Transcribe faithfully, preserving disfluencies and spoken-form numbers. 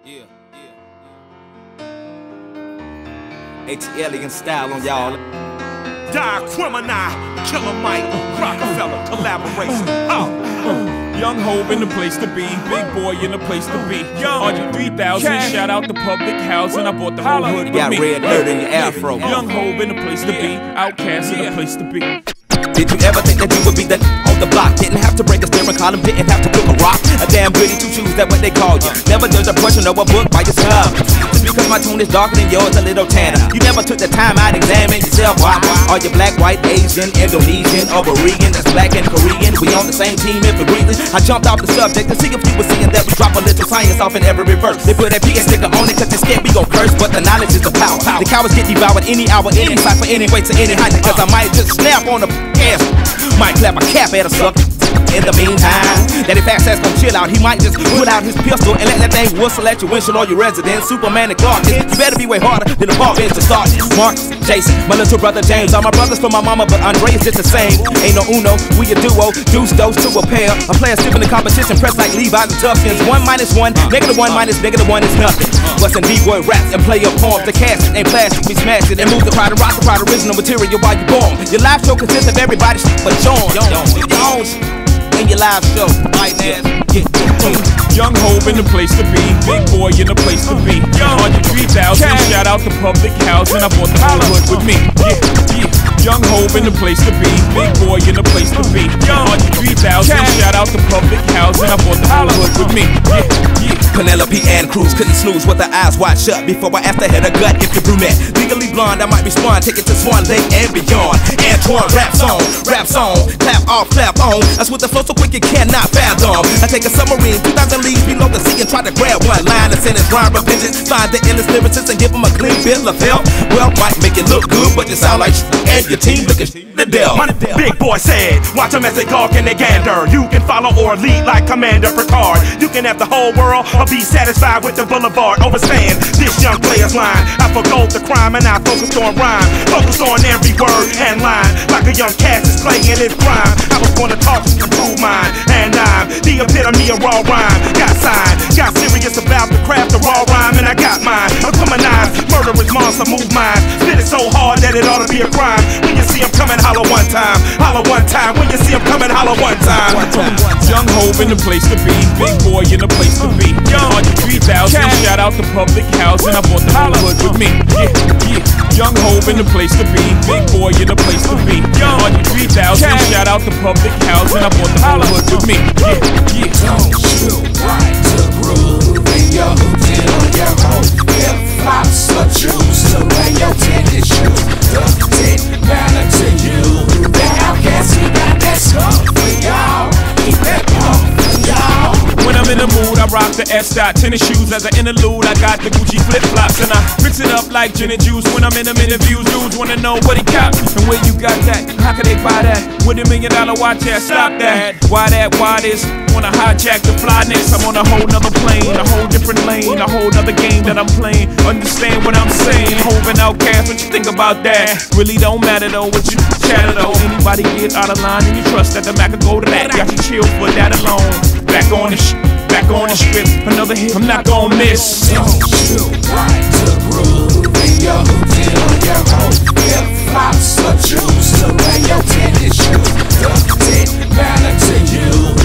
yeah, yeah. H alien style on y'all. Die criminal, Killer Mike, Rockefeller collaboration. Oh. Young Hove in the place to be, big boy in the place to be. one hundred three thousand, shout out to public housing. I bought the whole hood with got me. Got red dirt in your afro. Young Hove in the place to be, Outkast in the place to be. Did you ever think that you would be the on the block? Didn't have to break a steering column, didn't have to cook a rock. A damn goody two shoes, that's what they call you. Never judge a person or a book by yourself. Just because my tune is darker than yours, a little tanner. You never took the time out to examine yourself. Why? Are you black, white, Asian, Indonesian, or Korean? That's black and Korean. We on the same team if we're breathing. I jumped off the subject to see if you were seeing that we drop a little science off in every verse. They put a P S sticker on it cause they're scared we gon' curse, but the knowledge is the power. The cowards get devoured any hour, any cipher, any way to any height. Cause I might just snap on the ass. Might clap a cap at a sucker. In the meantime, that if fast ass gon' chill out, he might just pull out his pistol and let that thing whistle at your windshield or your residence. Superman and Clark, you better be way harder than the ball bench to start. Marcus, Jason, my little brother James, all my brothers from my mama, but Andre is just the same. Ain't no uno, we a duo, deuce dose to a pair. A player skipping the competition, press like Levi's and Tuskins. One minus one, negative one minus negative one is nothing. Bustin' D-boy raps and play your poems. The cast it ain't plastic, we smash it and move the crowd and rock the crowd. Original material while you born. Your live show consists of everybody but Shawn. Your own in your live show, right now. Yeah. Young Hove in the place to be, big boy in the place to be. one hundred three thousand, shout out to public housing. I bought the whole hood with me. Yeah, yeah. Young Hove in the place to be, big boy in the place to be. one hundred three thousand, shout out to public housing. I bought the whole hood with me. Yeah, yeah. Penelope and Cruz couldn't snooze with her eyes wide shut before I asked her head a gut if you're brunette. Legally blonde, I might be spawned, take it to Swan Lake and beyond. Antwan rap song, rap song, clap off, clap on. That's with the flow so quick you cannot fathom. I take a submarine, two thousand leagues below the sea and try to grab one line and sentence, rhyme repentance. Find the illest lyricist and give them a clean bill of health. Well, might make it look good, but you sound like and your team looking the devil. My big boy said, watch them as they talk and they gander. You can follow or lead like Commander Picard. You can have the whole world or be satisfied with the boulevard. Overstand this young player's line. I forgot the crime and I focused on rhyme. Focused on every word and line. Like a young cat is playing his prime. I was gonna talk to improve mine. And I'm the epitome of raw rhyme. Got signed, got serious about the craft of raw rhyme. And I got mine. I'm coming knives, murderous monster move mine. Spit it so hard that it ought to be a crime. When you see him coming, holler one time. Holler one time. When you see him coming, holler one time. One time. Young Hove in the place to be, big boy in the place to be. one hundred three thousand, shout out to public housing. I bought the whole hood with me. Yeah, yeah. Young Hove in the place to be, big boy in the place to be. one hundred three thousand, shout out to public housing. I bought the whole hood with me. Yeah, yeah. Don't you right to groove in your hoodie on your home? Flip-flops or juice to wear your tennis shoes. Look it matter to you. The Outkast, we got that stuff for y'all. Keep that pump for y'all. When I'm in the mood, I rock the S-dot tennis shoes. As an interlude, I got the Gucci flip-flops. And I mix it up like gin and juice. When I'm in them interviews, dudes wanna know what he cop and where you got that. How can they buy that? With a million dollar watch, yeah, stop that. Why that, why this? Wanna hijack the flyness? I'm on a whole nother plane, a whole different lane, a whole nother game that I'm playing. Understand what I'm saying? Hove and Outkast, what you think about that? Really don't matter though, what you chatter though. Anybody get out of line and you trust that the Mac will go to that. Got you chill for that alone. Back on the sh back on the script, another hit I'm not gonna miss. Don't you right to groove in your hoodie on your home? Flip-flops or juice to wear your tennis shoes. Look it matter to you.